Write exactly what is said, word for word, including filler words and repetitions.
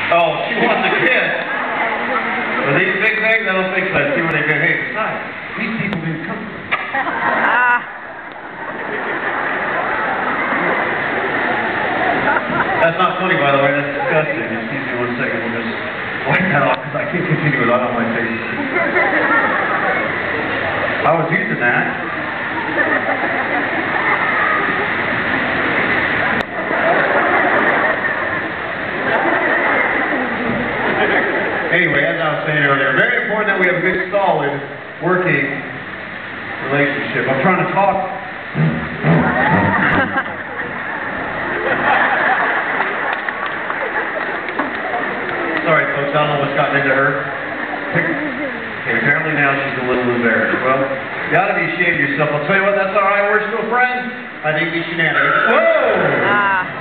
Oh, she wants a kiss. Well, these big things, I don't think so. See where they go, hey, besides, these people didn't come. That's not funny, by the way. That's disgusting. Excuse me one second. We'll just wipe that off because I can't continue with it on my face. I was using that. Anyway, as I was saying earlier, very important that we have a good, solid, working relationship. I'm trying to talk. Sorry, folks, I don't know what's gotten into her. Okay, apparently now she's a little embarrassed. Well, you ought to be ashamed of yourself. I'll tell you what, that's all right. We're still friends. I think these shenanigans. Whoa! Ah.